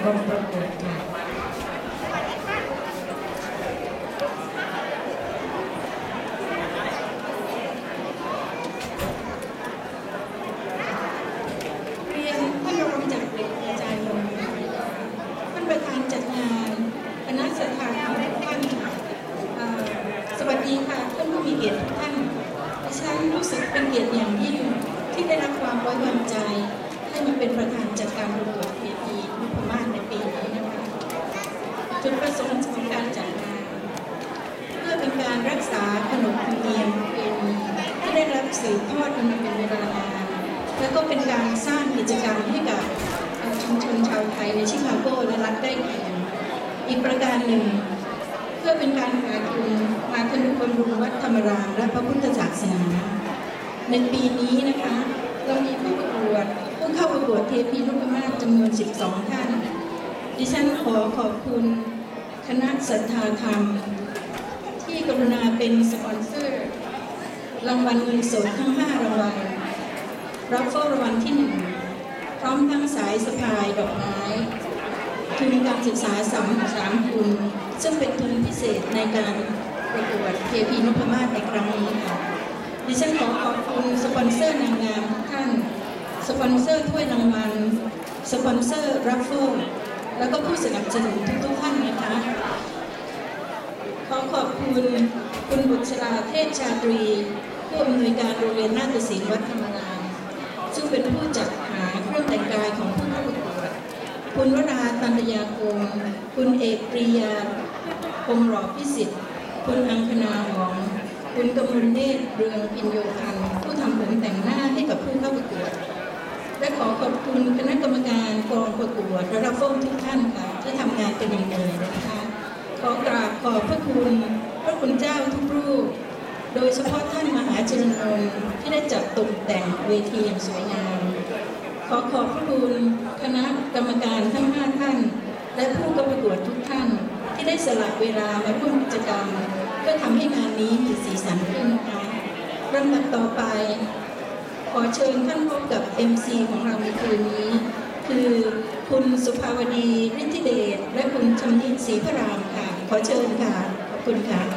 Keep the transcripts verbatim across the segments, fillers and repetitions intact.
กองประกวดค่ะเรียนท่านรองจากเด็กอาจารย์ยงท่านประธานจัดงานคณะสัทธาธรรมทุกท่านสวัสดีค่ะท่านผู้มีเกียรติทุกท่านดิฉันรู้สึกเป็นเกียรติอย่างยิ่งที่ได้รับความไว้วางใจให้มาเป็นประธานจัดการประกวดเวทีนพมาศในปีนี้นะคะจุดประสงค์ของการจัดงานเพื่อเป็นการรักษาขนบธรรมเนียมประเพณีที่ได้รับสืบทอดกันมาเป็นเวลานานและก็เป็นการสร้างกิจกรรมให้กับชุมชนชาวไทยในชิคาโกและรัฐใกล้เคียงอีกประการหนึ่งเพื่อเป็นการหาทุนมาทนุบำรุงวัดธรรมรามและพระพุทธศาสนาในปีนี้นะคะเรามีผู้ประกวดผู้เข้าประกวดเทพีนพมาศจำนวนสิบสองท่านดิฉันขอขอบคุณคณะสัทธาธรรมที่กรุณาเป็นสปอนเซอร์รางวัลเงินสดทั้งห้ารางวัลรับเฝ้ารางวัลที่หนึ่งพร้อมทั้งสายสะพายดอกไม้ทุนการศึกษาสามสามทุนซึ่งเป็นทุนพิเศษในการประกวดเทพีนพมาศในครั้งนี้ค่ะดิฉันขอขอบคุณสปอนเซอร์นางงามทุกท่านสปอนเซอร์ถ้วยรางวัลสปอนเซอร์รัฟเฟิลแล้วก็ผู้สนับสนุนทุกๆท่านนะคะขอขอบคุณคุณบุษราเทพชาตรีผู้อำนวยการโรงเรียนนาฏศิลป์วัดธรรมรามซึ่งเป็นผู้จัดหาเครื่องแต่งกายของผู้เข้าประกวดคุณวราตันยาคงคุณเอกปรียาคงหล่อพิสิทธิ์คุณอังคณาหอมคุณกมลเนตรเรืองพินโยพันธ์ผู้ทำผมแต่งหน้าให้กับผู้เข้าประกวดและขอขอบคุณคณะกรรมการกองประกวดและรับฟ้องทุกท่านค่ะที่ทำงานเป็นอย่างดีนะคะขอกราบขอบพระคุณพระคุณเจ้าทุกรูปโดยเฉพาะท่านมหาเจริญนนท์ที่ได้จัดตกแต่งเวทีอย่างสวยงามขอขอบพระคุณคณะกรรมการทั้งห้าท่านและผู้เข้าประกวดทุกท่านที่ได้สละเวลามาร่วมกิจกรรมเพื่อทำให้งานนี้มีสีสันขึ้นนะคะลำดับต่อไปขอเชิญท่านพบกับ เอ็ม ซี ของเราในคืนนี้คือคุณสุภาวดีฤทธิเดชและคุณชำนิศรีพระรามค่ะขอเชิญค่ะขอบคุณค่ะ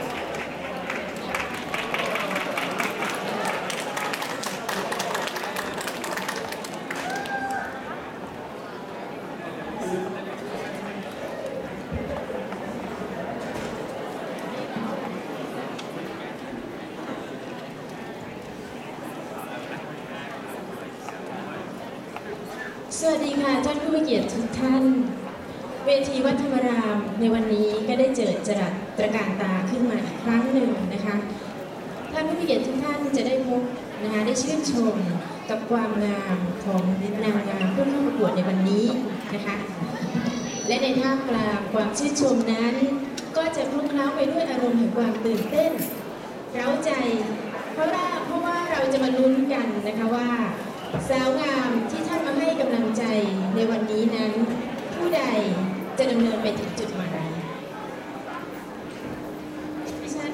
สวัสดีค่ะท่านผู้มีเกียรติทุกท่านเวทีวัดธรรมรามในวันนี้ก็ได้เจิดจรัสตระการตาขึ้นมาอีกครั้งหนึ่งนะคะท่านผู้มีเกียรติทุกท่านจะได้พบนะคะได้ชื่นชมกับความงามของนางงามผู้เข้าประกวดในวันนี้นะคะและในท่ามกลางความชื่นชมนั้นก็จะคลุ้งเคล้าไปด้วยอารมณ์แห่งความตื่นเต้นเร้าใจเพราะว่าเพราะว่าเราจะมาลุ้นกันนะคะว่าสาวงามที่ท่านมาให้กำลังใจในวันนี้นั้นผู้ใดจะดำเนินไปถึงจุดหมายดิฉัน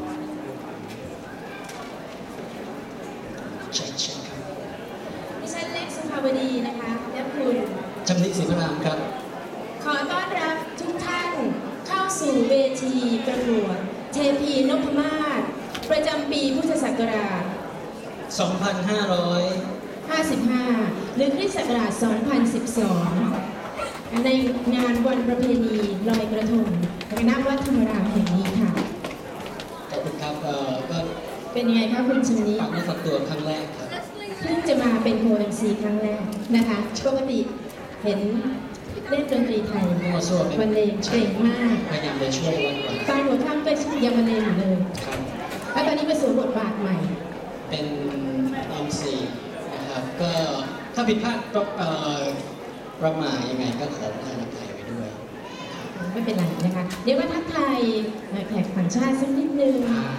ดิฉันเล็กสุภาวดีนะคะและคุณชำนิศรีพระรามครับขอต้อนรับทุกท่านเข้าสู่เวทีประกวดเทพีนพมาศประจำปีพุทธศักราชสองพันห้าร้อยห้าสิบห้า หรือคริสต์ศักราช สองพันสิบสอง ในงานวันประเพณีลอยกระทงคณะวัดธรรมรามแห่งนี้ค่ะขอบคุณครับเอ่อก็เป็นยังไงคะคุณชนิฝากเนื้อฝากตัวครั้งแรกครับเพิ่งจะมาเป็นโค เอ็ม ซี ครั้งแรกนะคะปกติเห็นเล่นดนตรีไทยบรรเลงเก่งมากพยายามจะช่วยวันก่อนตอนหัวค่ำก็ยังบรรเลงอยู่เลยครับแล้วตอนนี้มาสู่บทบาทใหม่เป็น เอ็ม ซี นะครับก็ถ้าผิดพลาดประมาทยังไงก็ขอประทานอภัยไว้ด้วยไม่เป็นไรนะคะเดี๋ยวมาทักทายแขกต่างชาติสักนิดนึง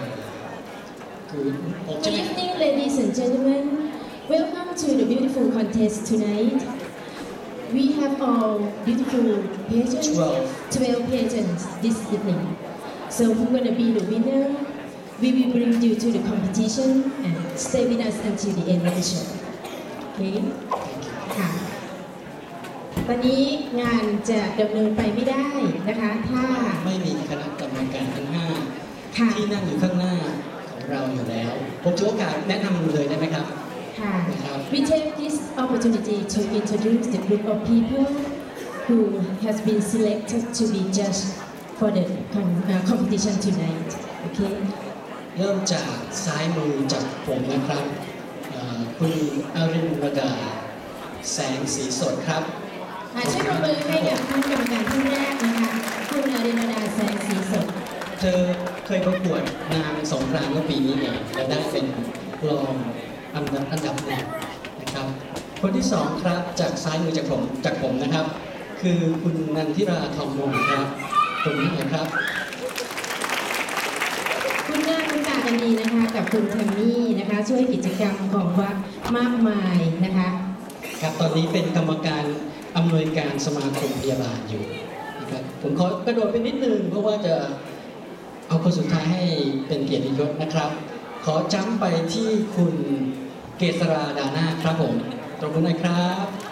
Good evening ladies and gentlemen welcome to the beautiful contest tonight we have all beautiful pageants twelve pageants this evening so who's gonna be the winner we will bring you to the competition and stay with us until the end of the show okay ค่ะตอนนี้งานจะดำเนินไปไม่ได้นะคะถ้าไม่มีคณะกรรมการทั้งห้าค่ะที่นั่งอยู่ข้างหน้าของเราอยู่แล้ว ผมถือโอกาสแนะนำเลยได้ไหมครับค่ะนะครับ We take this opportunity to introduce the group of people who has been selected to be judged for the com- uh, competition tonight. Okay. เริ่มจากซ้ายมือจากผมนะครับเอ่อคุณอรินวดาแสงสีสดครับอ่าช่วยปรบมือให้กับท่านกรรมการท่านแรกนะคะ คุณอรินดาแสงสีสดเธอเคยประกวดนางสงกรานต์เมื่อปีนี้เองและได้เป็นรองอันดับอันดับหนึ่งนะครับ คนที่สองครับจากซ้ายมือจากผมจากผมนะครับ คือคุณนันทิราทองมงครับตรงนี้นะครับคุณหน้าคุณตากันดีนะคะกับคุณแทมมี่นะคะ ช่วยกิจกรรมของวัดมากมายนะคะครับตอนนี้เป็นกรรมการอำนวยการสมาคมพยาบาลอยู่นะครับผมขอกระโดดไปนิดนึงเพราะว่าจะเอาคนสุดท้ายให้เป็นเกียรติยศนะครับ ขอจ้ำไปที่คุณเกษราดานาครับผมตรงนี้นะครับ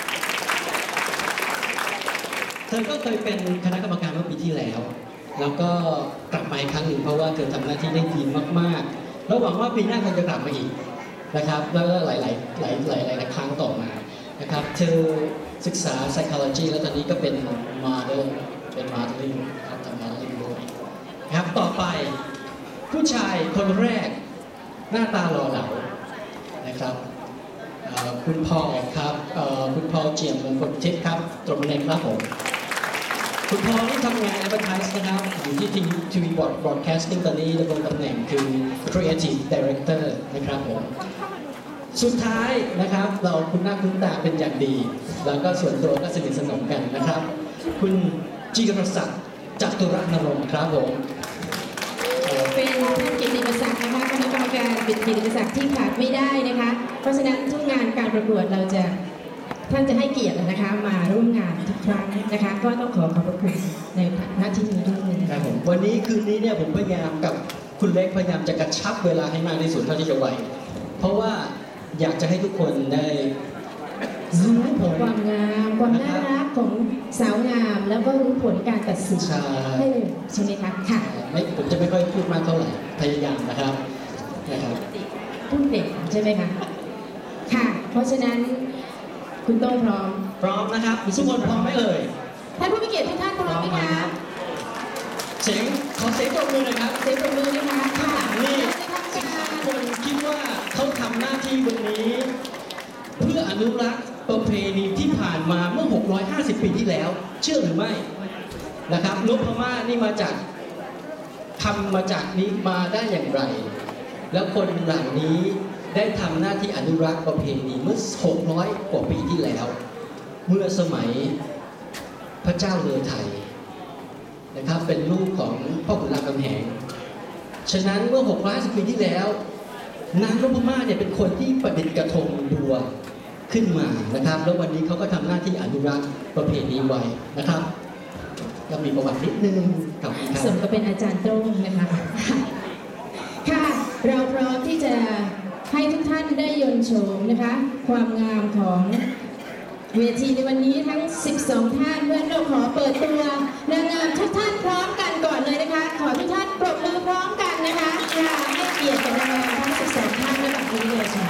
เธอก็เคยเป็นคณะกรรมการเมื่อปีที่แล้ว แล้วก็กลับมาอีกครั้งหนึ่งเพราะว่าเธอทำหน้าที่ได้ดีมากๆแล้วหวังว่าปีหน้าคงจะกลับมาอีกนะครับ แล้วก็หลายๆหลายหลายหลายหลายครั้งต่อมานะครับ เธอศึกษา psychology แล้วตอนนี้ก็เป็น model เป็น modeling ครับทำ modeling ด้วยนะครับต่อไปผู้ชายคนแรกหน้าตาหล่อเหลานะครับเอ่อคุณพอลครับเอ่อคุณพอลเจียมมงคลทิพย์ครับตรงนี้ครับผม คุณพอที่ทำงาน Advertise นะครับอยู่ที่ทีทีวีบอร์ด Broadcasting ตอนนี้ดำรงตำแหน่งคือ Creative Director นะครับผมสุดท้ายนะครับเราคุณหน้าคุณตาเป็นอย่างดี แล้วก็ส่วนตัวก็สนิทสนมกันนะครับ คุณจิรศักดิ์จัตุรนรงค์ครับผมเป็นท่านกิตติมศักดิ์นะคะคณะกรรมการเป็นกิตติมศักดิ์ที่ขาดไม่ได้นะคะ เพราะฉะนั้นทุกงานการประกวดเราจะท่านจะให้เกียรตินะคะมาร่วมงานทุกครั้งนะคะ ก็ต้องขอขอบพระคุณในหน้าที่นี้ด้วยคนะรัคะบผมวันนี้คืนนี้เนี่ยผมพยายามกับคุณเล็กพยายามจะกระชับเวลาให้มากที่สุดเท่าที่จะไหวเพราะว่าอยากจะให้ทุกคนได้รู้ผลความงามความน่ารักของสาวงามแล้วก็รู้ผลการตัดสินใช่ให้เร็วใช่ไหมคะค่ะไม่ผมจะไม่ค่อยพูดมากเท่าไหร่พยายามนะครับนะครับพูดเด็กใช่ไหมคะค่ะ เพราะฉะนั้นคุณโต้งพร้อมพร้อมนะครับทุกคนพร้อมไหมเอ่ยท่านผู้มีเกียรติทุกท่านพร้อมไหมคะเสียงขอเสียงตบมือหน่อยครับเสียงปรบมือนะคะค่ะนี่เราจะทำการคนคิดว่าเขาทำหน้าที่วันนี้ เพื่ออนุรักษ์ประเพณีที่ผ่านมาเมื่อ หกร้อยห้าสิบ ปีที่แล้ว เชื่อหรือไม่นะครับนพม่านี่มาจากทำมาจากนี้มาได้อย่างไร แล้วคนเหล่านี้ได้ทำหน้าที่อนุรักษ์ประเพณีเมื่อ หกร้อย กว่าปีที่แล้ว เมื่อสมัยพระเจ้าเลอไทยนะครับเป็นลูกของพ่อขุนรามคำแหง ฉะนั้นเมื่อ หกร้อยห้าสิบ ปีที่แล้ว นางนพมาศเนี่ยเป็นคนที่ประดิษฐ์กระทงบัวขึ้นมานะครับ แล้ววันนี้เขาก็ทำหน้าที่อนุรักษ์ประเพณีไว้นะครับก็มีประวัตินิดนึงกับคุณครับสมกับเป็นอาจารย์โต้งนะคะ ค่ะ เราพร้อมที่จะให้ทุกท่านได้ยนต์โฉมนะคะ ความงามของเวทีในวันนี้ทั้ง สิบสอง ท่านเพื่อนเราขอเปิดตัวนางงามทุกท่านพร้อมกันก่อนเลยนะคะ ขอทุกท่านปรบมือพร้อมกันนะคะค่ะให้เกียรติกับนางงามทั้ง สิบสอง ท่านในแบบนี้เลยค่ะ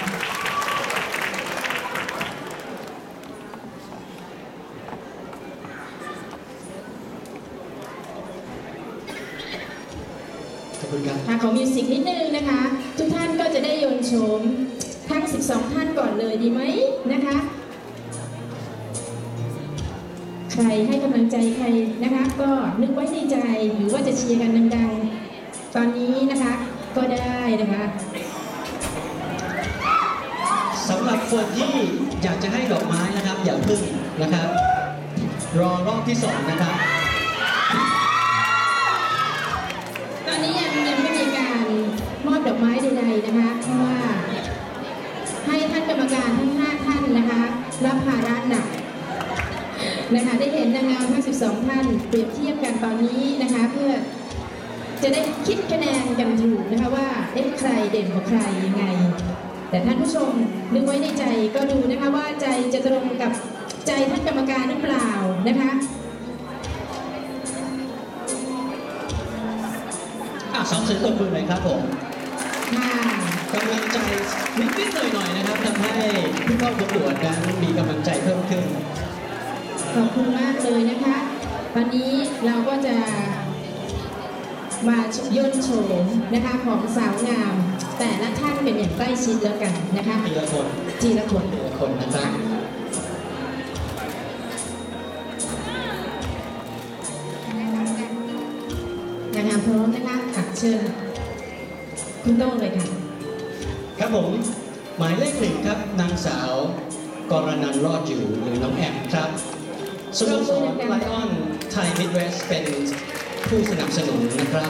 ขอบคุณครับค่ะขอมิวสิกนิดนึงนะคะ ทุกท่านก็จะได้โยนโฉมทั้ง สิบสอง ท่านก่อนเลยดีไหมนะคะ ใครให้กำลังใจใครนะคะ ก็นึกไว้ในใจหรือว่าจะเชียร์กันดังๆ ตอนนี้นะคะก็ได้นะคะสำหรับคนที่อยากจะให้ดอกไม้นะครับ อย่าพึ่งนะครับ รอรอบที่สองนะครับตอนนี้ยังยังไม่มีการมอบดอกไม้ใดๆนะคะ เพราะว่าให้ท่านกรรมการทั้งห้าท่านนะคะรับภาระหนักนะคะได้เห็นนางงามทั้ง สิบสอง ท่านเปรียบเทียบกันตอนนี้นะคะ เพื่อจะได้คิดคะแนนกันถูกนะคะว่าเอ๊ะใครเด่นกว่าใครยังไง แต่ท่านผู้ชมนึกไว้ในใจก็ดูนะคะว่าใจจะตรงกับใจท่านกรรมการหรือเปล่านะคะอ่ะสองเสียงตบมือหน่อยครับผมค่ะกำลังใจนิดๆหน่อยๆนะครับทำให้ผู้เข้าประกวดนั้นมีกำลังใจเพิ่มขึ้นขอบคุณมากเลยนะคะ วันนี้เราก็จะมาย่นโฉมนะคะของสาวงาม แต่ละท่านเป็นอย่างใกล้ชิดแล้วกันนะคะทีละคนทีละคนทีละคนนะครับนางงามพร้อมนะคะค่ะเชิญคุณโต้งเลยค่ะครับผมหมายเลขหนึ่งครับนางสาวกรนันท์รอดอยู่หรือน้องแอมครับสโมสรไลออนไทยมิดเวสเป็นผู้สนับสนุนนะครับ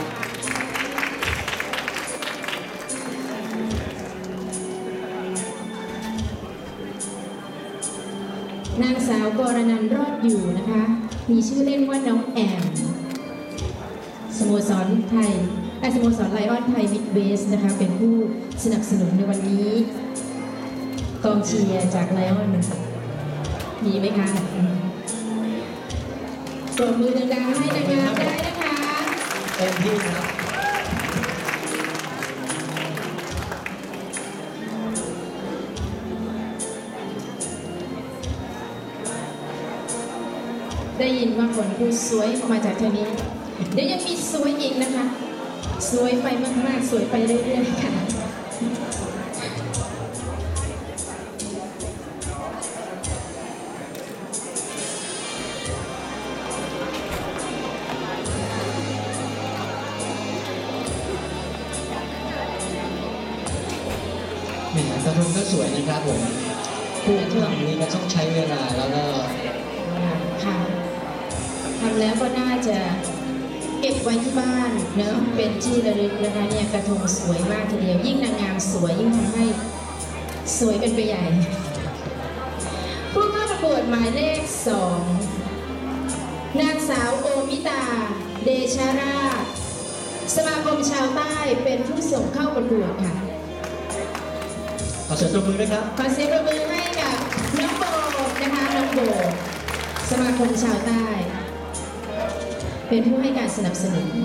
นางสาวกรนันท์รอดอยู่นะคะ มีชื่อเล่นว่าน้องแอม สโมสรไทยไอสโมสรไลออนไทยมิดเวสนะคะ เป็นผู้สนับสนุนในวันนี้ กองเชียร์จากไลออนมีไหมคะปรบมือดังๆให้นางงามได้นะคะเต็มที่ครับได้ยินว่าคนผู้สวยมาจากทางนี้ เดี๋ยวยังมีสวยอีกนะคะ สวยไปมากๆ สวยไปเรื่อยๆค่ะแหมกระทงก็สวยนะครับผมผู้ทำนี้ก็ต้องใช้เวลาแล้วก็ค่ะทำแล้วก็น่าจะเก็บไว้ที่บ้านเนอะเป็นที่ระลึกนะคะเนี่ยกระทงสวยมากทีเดียวยิ่งนางงามสวยยิ่งทำให้สวยกันไปใหญ่ ผู้เข้าประกวดหมายเลขสองนางสาวโอมิตา เดชาราชสมาคมชาวใต้เป็นผู้ส่งเข้าประกวดค่ะขอเสียงตบมือด้วยครับขอเสียงปรบมือให้กับน้องโบนะคะน้องโบสมาคมชาวใต้ เป็นผู้ให้การสนับสนุน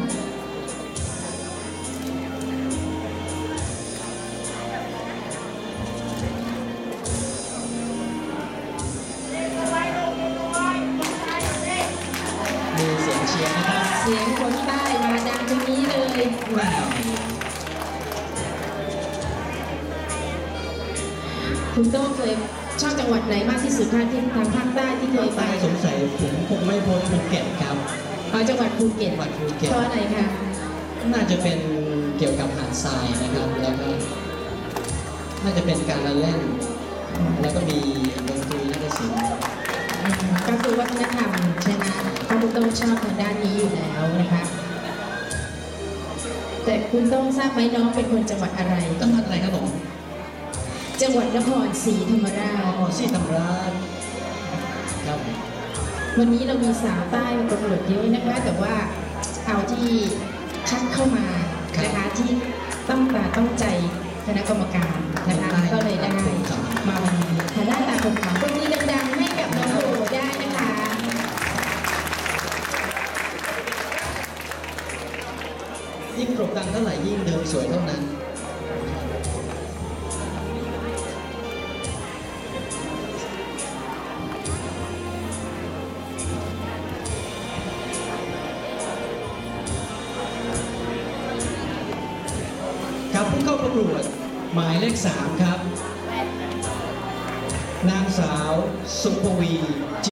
มีเสียงเชียร์นะครับเสียงคนใต้มาดังตรงนี้เลยแหมคุณโต้งเคยชอบจังหวัดไหนมากที่สุดคะที่ทางภาคใต้ที่เคยไปใต้สงสัยผมคงไม่พ้นภูเก็ตครับอ๋อจังหวัดภูเก็ตจังหวัดภูเก็ตเพราะอะไรคะน่าจะเป็นเกี่ยวกับหาดทรายนะครับ แล้วก็น่าจะเป็นการละเล่น แล้วก็มีดนตรีนาฏศิลป์อืมก็คือวัฒนธรรมใช่ไหมเพราะคุณโต้งชอบทางด้านนี้อยู่แล้วนะคะ แต่คุณโต้งทราบไหมน้องเป็นคนจังหวัดอะไรจังหวัดอะไรครับผมจังหวัดนครศรีธรรมราอ๋อชศรีธรรมราชครับวันนี้เรามีสาวใต้มาประกวดเยอะนะคะ แต่ว่าเอาที่คัดเข้ามานะคะที่ต้องตาต้องใจคณะกรรมการนะคะก็เลยได้มาวันนี้ค่ะหน้าตาคนขาวคนนี้ดังๆให้กับน้องโบได้นะคะยิ่งปรบดังเท่าไหร่ยิ่งเดิมสวยเท่านั้น ครับผู้เข้าประกวดหมายเลขสามครับ นางสาวสุภวี